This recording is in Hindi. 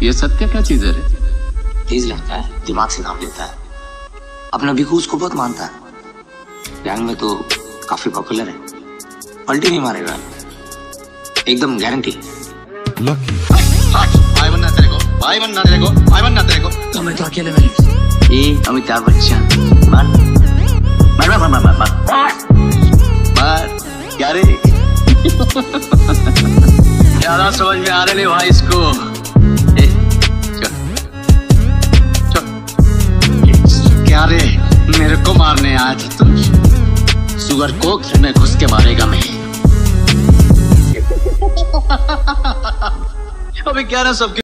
ये सत्य क्या चीज है रे? तेज लड़का है, दिमाग से काम लेता है, अपना भिखू उसको बहुत मानता है। गैंग में तो काफी पॉपुलर है, पलटी नहीं मारेगा, एकदम गारंटी। भाई बनना तेरे को, भाई बनना तेरे को, भाई बनना तेरे को। तो मैं तो अकेले में ये अमिताभ बच्चन मार मार मार मार मार मार क्या रे? ज्यादा समझ में आ रहे नहीं भाई इसको। क्या रे, मेरे को मारने आया था तुम? सुअर को घर में घुस के मारेगा मैं। अभी क्या ना सबके